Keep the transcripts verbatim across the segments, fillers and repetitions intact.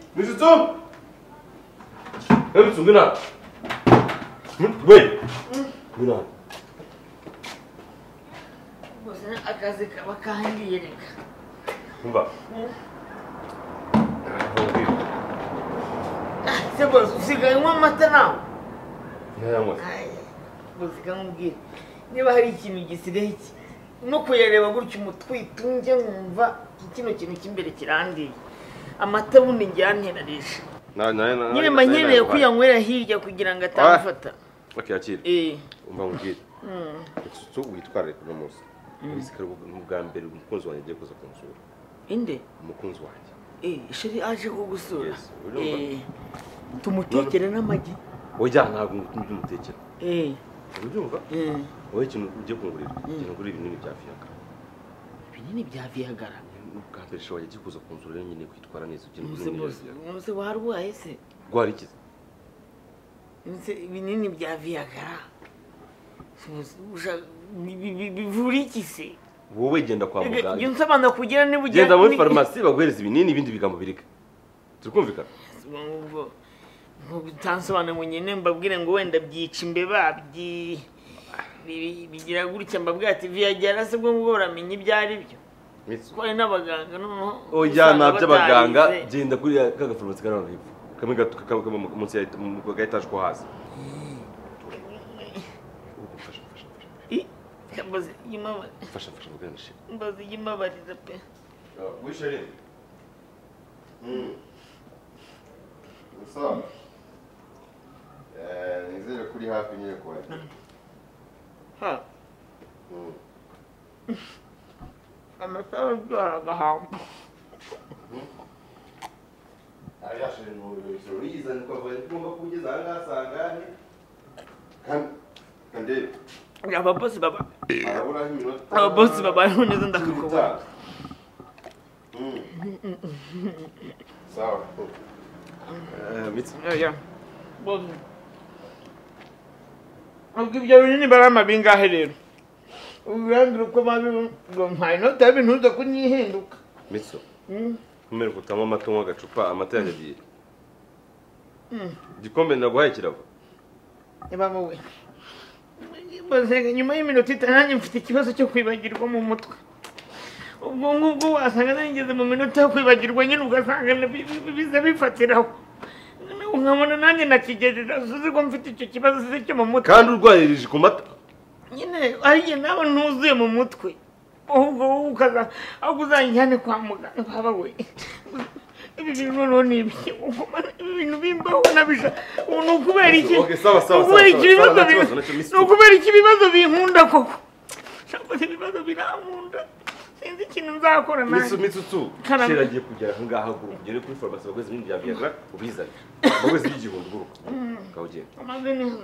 mitsutsu mitsutsu ngina we ngina bose akazi kaba kahangiye reka umva sebo usigaye unywa amata nawe ntayanywa bose nkubwire niba hari ikintu gisigaye iki no kuyareba gutyo umutwite unjye nkumva kino kintu cy'imbere kirandiye amata bundi njyanterereje nyine mba nkeneye kuyanywera hirya kugira ngo atamfata bakiyakira eh umva nkubwire mitsutsu witware kuno munsi bisikara ubwa mbere umukunzi wanjye agiye kuza kunsura inde umukunzi wanjye eh sheri aje kugusura eh tumutekere n'amagi oya ntabwo ndumutekera eh ubyumva eh wowe ikintu ugiye kungurira ikintu kuri ibinini bya Viagra ibinini bya Viagra ubwa mbere shobora agiye kuza kunsura rero nyine kwitwara neza ikintu umunsi warwaye se rwari iki ibinini bya Viagra bivura iki se wowe genda kwa muganga iyo nsabana kugira niba ujya genda muri farumasi baguhereza ibinini ibindi bigambo birika turikumvikana bitansobanura ngo nyine mbabwire ngo wenda byica imbeba bigira gutya mbabwira ati Viagra se bwo ngo uramenye ibyo ari byo ko ari n'abaganga noneho oya nabyo abaganga genda kuri ka farumasi karano hepfo kamwe gato munsi ya mu gahitaje ko hasi Mbazi yimaba fasha fasha buganishe mbazi yimabariza pe wisheri mm usa eh nizere kuri hafi nyine kwa ha amasaha y'agahambo ari yashire no yoriza niko avuye ngomba kugeza aha sangane kan kande aba boss baba arabura iminota aba boss baba neza ndakakubona mm sawa eh mitsi ya boss ubwo binini barama bingahe rero ubrangira uko mabi ngo mpaye no tabi ntuza kunyihinduka mitso mm kumera kutama amatongo agacupa amata yagiye mm gikombe ndaguhaye kirava eba wowe nyuma y'iminota itanu mfite ikibazo cyo kwibagirwa mu mutwe ubwo ngubwo wasanga nageze mu minota yo kwibagirwa nyine ugasanga biza bifatiraho nkabona nanjye nakigerera uzi ko mfite icyo kibazo cyo mu mutwe kandi urwayirije ku mata nyine ariye nawe ntuzuye mu mutwe ubwo ukaza aho uzanjyane kwa muganga baba we ibi bintu noneho ni ibiki ibintu bimbaho nabisha ni ukubera iki ni ukubera iki ibibazo binkunda koko cyangwa se ibibazo birankunda sinzi ikintu nzakora nanjye mitsutsu kera agiye kugera aho ngaho ugere kuri farumasi bagweze ibintu bya Viagra ubizane bagweze igihumbi guruka kawugenda amaze neza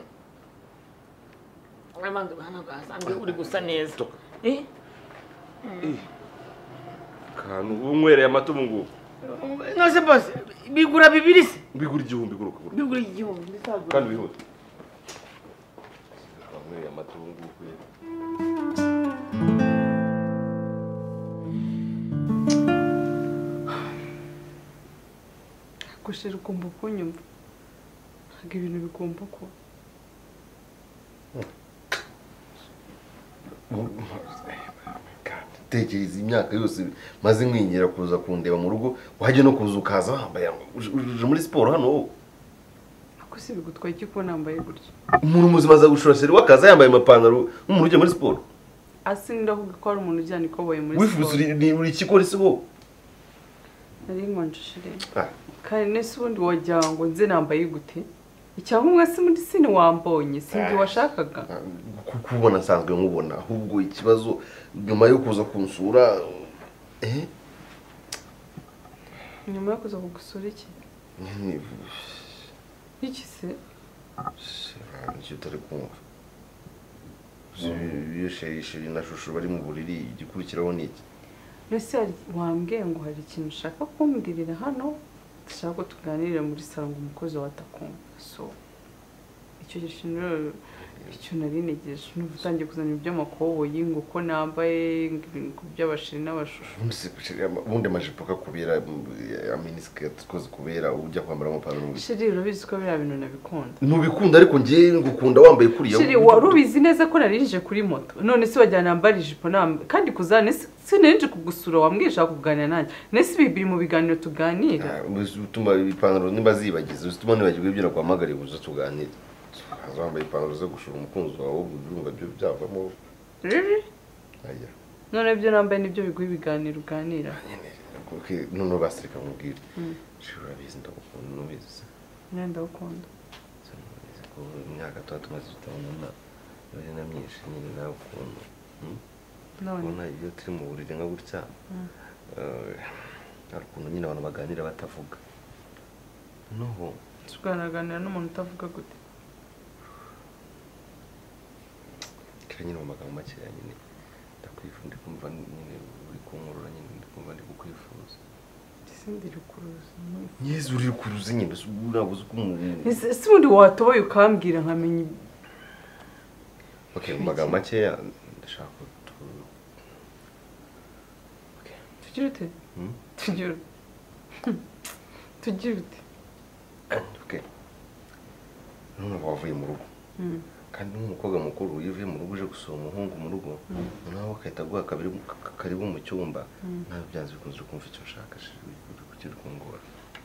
amanze bana gasanzwe uri gusa neza eh eh kanu umwereye amata umungu nose boss bigura bibiri se bigura igihumbi guruka bigura igihumbi bisagura kandi bihuta umwereye amata umungu kwera gushira ukumva kunyumva ntabwo ibintu bigomba kuba tekereza imyaka yose maze nkwingira kuza kundeba mu rugo wajye no kuza ukaza wambaye uje muri siporo hano wowe ako si bigutwaye iki ko nambaye gutya umuntu muzima aza gushora seri wakaza yambaye amapantaro nk'umuntu ujya muri siporo asi ndavuga ko ari umuntu ujyana ikoboye muri siporo wifuza ni buri kikora isi wowe nari nkonjishire kandi nese ubundi wagira ngo nze nambaye gute icyangombwa si muri sine wambonye sinzi washakaga kukubona nsanzwe nkubona ahubwo ikibazo nyuma yo kuza kunsura eh nyuma yo kuza kugusura iki iki se nicyo utari kumva iyo sheri sheri na shushu bari mu buriri igikurikiraho ni iki nese wambwiye ngo hari ikintu ushaka kumbwirira hano dushaka ko tuganirira muri salo ngo umukozi watakumva so icyo kintu icyo nari negeje n'ubutangiye kuzana iby'amakoboyi ngo ko nambaye ngo by'abashiri n'abashusho ubundi amajipo akakubera aminisiketi koze kubera ujya kwambara amapantaro shiri urabizi ko biriya bintu nabikunda ntubikunda ariko njye ngukunda wambaye kuriya shiri wari ubizi neza ko narinje kuri moto none se wajyana nambara ijipo kandi kuzana sinenje kugusura wambwiye ushaka kuganira nanjye nese ibi biri mu biganiro tuganira utuma ipantaro nimba zibagize utuma nibagirwa ibyo nakwamagariye uza tuganire wambaye ipantaro zo gushura umukunzi wawe urumva byo byavamo riri aya none ibyo nambaye nibyo biguha ibiganiro uganira none basirika mubwire shira bizi ndagukunda nubizi nenda ukunda ko imyaka tuba tumaze tutabonana yari na myinshi nyine nawe ukunda none iyo turi mu buriri nka gutya hari ukuntu nyine abantu baganira batavuga noho tuganira n'umuntu utavuga gute nyine mu magambo make nyine ndakwifuza kumva nyine uri kunkurura nyine ndikumva ndi kukwifuza sindi rukuruza yezu uri kuruza nyine urabuze ko umuntu ese ubundi watoboye ukambwira nkamenya okay mu magambo make ndashaka tu okay tugira ute tugira tugira ute okay none wavuye mu rugo kandi n'umukobwa mukuru iyo uvuye mu rugo uje gusura umuhungu mu rugo nawe akahita aguha karibu mu cyumba nawe byanze bikunze kumva icyo ushaka kugira ukungura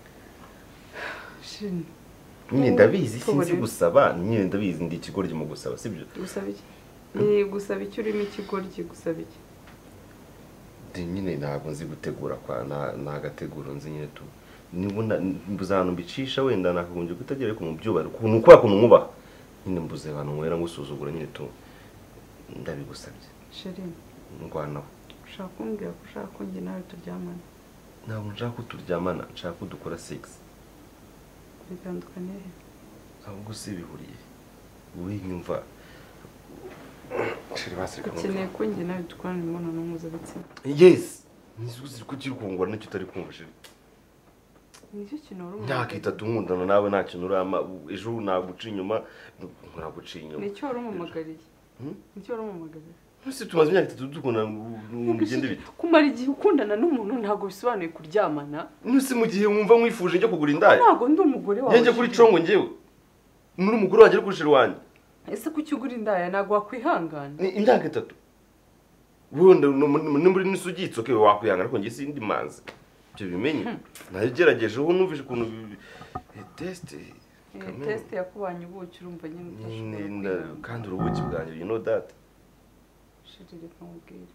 nyine ndabizi sinzi gusaba nyine ndabizi ndi ikigoryi mu gusaba sibyo gusaba iki ni gusaba icyo urimo ikigoryi gusaba iki nyine ntabwo nzi gutegura kwa nagateguro nzi nyine tu nibona mbuzana mbicisha wenda nakagombye kutagira ariko mu byubara ukuntu kwa kuntu nkubaha nyine mbuze abantu mwera ngusuzugura nyine tu ndabigusabye sheri ngwanaho ushaka kumbwira ko ushaka ko njye nawe turyamana ntabwo nshaka ko turyamana nshaka ko dukora sex bitandukanye he ahubwo se bihuriye wowe nyumva sheri basirika ukeneye ko njye nawe dukorana imibonano mpuzabitsina yes nisuzi ko kiri kungura nicyo utari kumva sheri nicyo kintu wari imyaka itatu nkundana nawe nta kintu urama ejo naguca inyuma ntaguca inyuma nicyo wari umumagariye nicyo wari umumagariye ese tumaze imyaka itatu dukundana mu bigende bite kumara igihe ukundana n'umuntu ntabwo bisobanuye kuryamana nuse mu gihe wumva mwifuje njye kugura indaya ntabwo ndi umugore wawe njye kuri congo njyewe muri umugore wanjye kuri sheri wanjye ese kuki ugura indaya ntabwo wakwihangana imyaka itatu wenda muri n'isugitse okay wakwihangana ariko njye sindi manzi ibyo bimenye nagerageje ubu numvise ukuntu test test yakubanye ubuki urumva nyine kandi urubuki bwanjye you know that shiri reka mubwire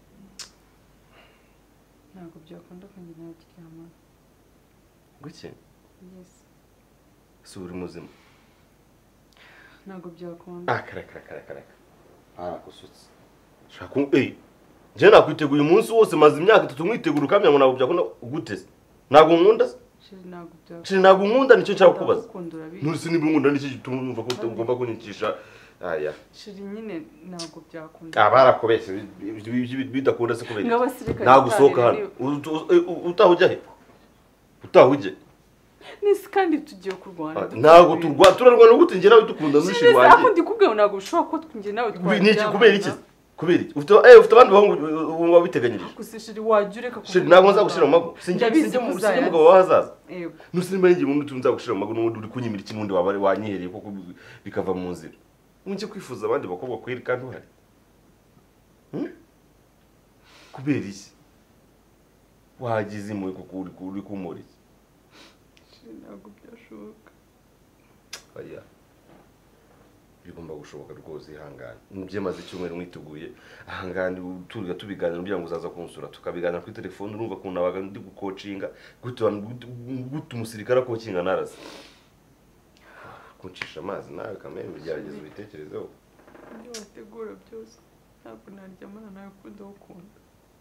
ntabwo byakunda ko njye nawe turyamana guke yes si uri muzima ntabwo byakunda ah kare kare kare kare arakosutse shaka eh je nakwiteguye umunsi wose maze imyaka itatu mwitegura ukamya ngo ntabwo byakunda gutese ntabwo nkunda shiri ntabwo byakunda shiri ntabwo nkunda nicyo nshaka kubaza nuri nuri niba nkunda nicyo gituma numva ko ugomba kunyikisha aya shiri nyine ntabwo byakunda abarakobeshe bidakunda se kubera ngabasirikare ntabwo usohoka hano utahujya he utahujye nisi kandi tugiye kurwana ntabwo turwa turarwana gute njye nawe dukunda nushiri wanjye ntabwo ndikubwiye ntabwo ushobora ko njye nawe twajya ni iki kubera iki kubera iki ufite eh ufite abandi bahungu wumva biteganyirije kusishiri wajure ka shiri ntabwo nzagushira mu mago sinjye sinjye mu sinjye mugabo wahazaza yego nusimba ngiye mu ntu nzagushira mu mago n'undi uri kunyimira iki n'undi wabari wanyihereye koko bikava mu nzira unje kwifuza abandi bakobwa kweri kandi uhari hm kubera iki wagize imwe kuko uri kuri kumuri ntabwo byashoboka aya bigomba gushoboka rwose ihangane nibyemaze icyumweru mwiteguye ahangane turiga tubiganira kugira ngo uzaza kunsura tukabiganira kuri telefone urumva ko nabaga ndi gukocinga gute gute umusirikare ko kinga naraze kuncisha amazi nawe kamere bigerageza ubitekerezeho ibyo wategura byose ntabwo naryamana nawe kuko ukunda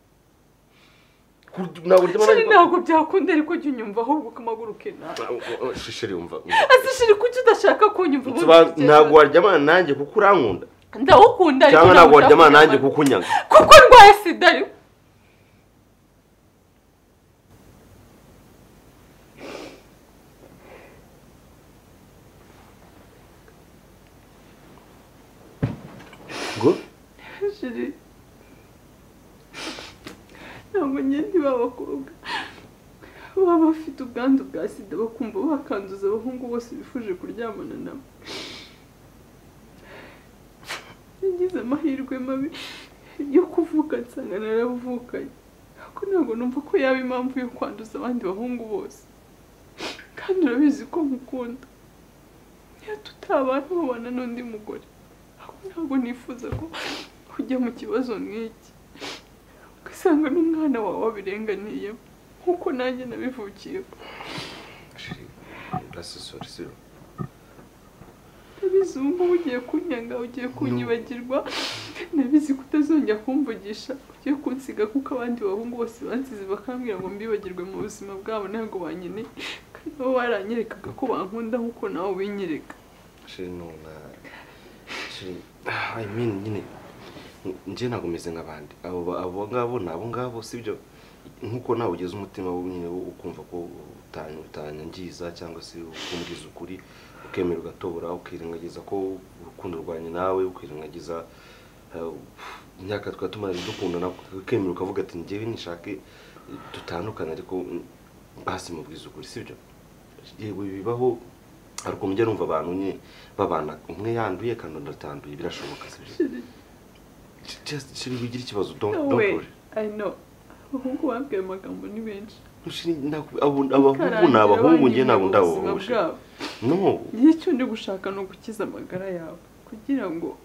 ntabwo ryamana ntabwo byakunda ariko jya unyumva ahubwo kamaguruke nawe shishiri umva azishiri kuki udashaka kunyumva ntabwo waryamana nanjye kuko urankunda ndawukunda ariko cyangwa ntabwo waryamana nanjye kuko unyanga kuko ndwaye sida ariko sheri ntabwo ngende b'abakobwa baba bafite ubwandu bwa sida bakumva bakanduza abahungu bose bifuje kuryamana nabo. Nagize amahirwe mabi yo kuvuka nsanga naravukanye, ariko ntabwo numva ko yaba impamvu yo kwanduza abandi bahungu bose, kandi urabizi ko mukunda. Iyo tutabana babana n'undi mugore, ariko ntabwo nifuza ko ujya mu kibazo nk'iki ugasanga n'umwana wawe wabirenganiyemo nkuko nanjye nabivukiyeho. Nabizi ubu ngubu ugiye kunyanga, ugiye kunyibagirwa, nabizi ko utazongera kumvugisha, ugiye kunsiga kuko abandi bahungu bose bansize bakambwira ngo mbibagirwe mu buzima bwabo ntabwo bankeneye, kandi nabo baranyerekaga ko bankunda nkuko nawe ubinyereka. I mean nyine nje ntabwo meze nk'abandi, abo abo ngabo nabo ngabo sibyo, nkuko nawe ugeze umutima nyine ukumva ko utanyangiza cyangwa se ukumbwiza ukuri, ukemera ugatobora, ukirengagiza ko urukundo rwanye nawe, ukirengagiza imyaka twatumaranye dukundana, ukemera ukavuga ati njyewe nishake dutandukana ariko basi mubwiza ukuri sibyo. Yewe bibaho, ariko mujya numva abantu nye babana umwe yanduye kandi ndatanduye, birashoboka sibyo. Just shiri bigira ikibazo, don't don't worry. I know. Abahungu babwiye amagambo ni benshi. Abahungu n'abahungu njye ntabwo ndabahuje. No. Icyo ndi gushaka no gukiza amagara yawe kugira ngo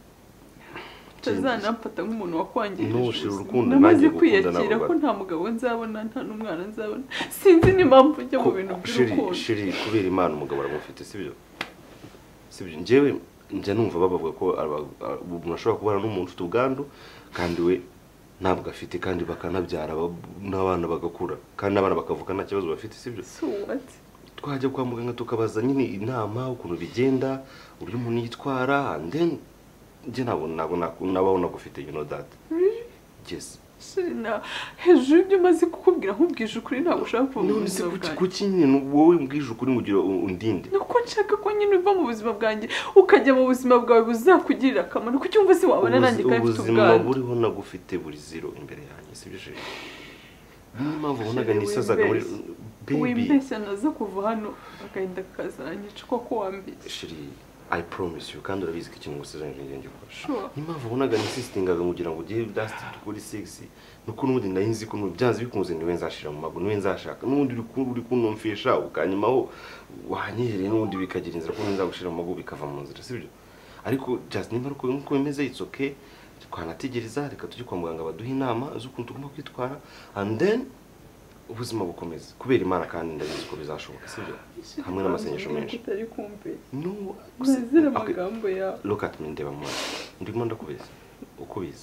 utazanamfata nk'umuntu wakwangirije. No, shiri urukundo nanjye kwiyakira ko nta mugabo nzabona, nta n'umwana nzabona. Sinzi n'impamvu njya mu bintu by'urukundo. Shiri kubera Imana umugabo aramufite sibyo. Sibyo njyewe njya numva babavuga ko umuntu ashobora kubana n'umuntu ufite ubwandu kandi we ntabwo afite, kandi bakanabyara n'abana bagakura kandi abana bakavuka nta kibazo bafite sibyo. So what? Twajya kwa muganga tukabaza nyine inama ukuntu bigenda, uburyo umuntu yitwara, and then njye ntabwo ntabwo nabona gufite, you know that. Yes. Sina hejuru ibyo maze kukubwira nkubwije ukuri ntabwo ushaka kuva mu buzima bwanjye. Kuki nyine wowe mbwije ukuri mugira undinde? Nuko nshaka ko nyine uva mu buzima bwanjye ukajya mu buzima bwawe buzakugirira akamaro. Kuki umva se wabona nanjye kandi ufite ubwandu? Ubuzima buriho nagufite buri zero imbere yanjye sibyo je. Niyo mpamvu ubonaga nisazaga muri baby. Wimbeshya naza kuva hano agahinda kazanyica koko wambitse. Shiri, I promise you, kandi urabizi ko ikintu ngusezeranye ngenge gukora. Sure. Niyo mpamvu ubonaga nisistingaga kugira ngo ugiye dust kuri sexy. Nuko n'ubundi ndahinzi ko byanze bikunze niwe nzashira mu mago, niwe nzashaka. N'ubundi uri kunumfisha ukanyimaho wanyihere, n'ubundi bikagira inzira ko nzagushira mu mago bikava mu nzira sibyo. Ariko just nimba uko nko bimeze it's okay. Twanategereza reka tujye kwa muganga baduha inama z'ukuntu tugomba kwitwara, and then ubuzima bukomeza kubera Imana kandi ndabizi ko bizashoboka sibyo, hamwe n'amasengesho menshi. No, nazira amagambo ya look at me ndeba mwana ndimo ndakubeza uko biza.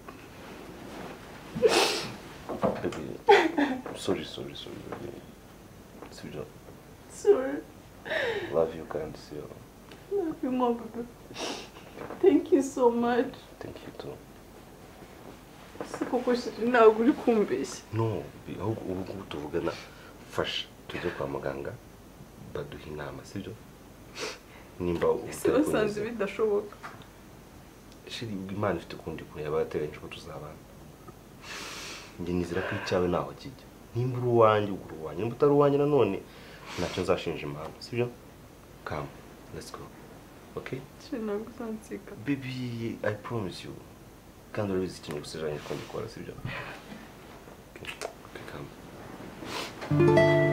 Sorry sorry sorry sibyo. Sorry. Love you, kandi see you. Love you more, baby. Thank you so much. Thank you too. Koko shiri ntabwo uri kumbeshya. No, ubu ngubu tuvugana fasha tujye kwa muganga baduha inama sibyo. Nimba usanze bidashoboka. Shiri Imana ifite kundi kuntu yabateganyije ko tuzabana. Njye nizira ko icyawe naho kijya. Nimba uri uwanjye uguru uwanjye, nimba utari uwanjye nanone ntacyo nzashinja impamvu sibyo. Come, let's go. Okay? Shiri ntabwo uzansika. Baby, I promise you. Kandi urabizi ikintu gusezeranye ko ndikora sibyo. Okay, okay, come.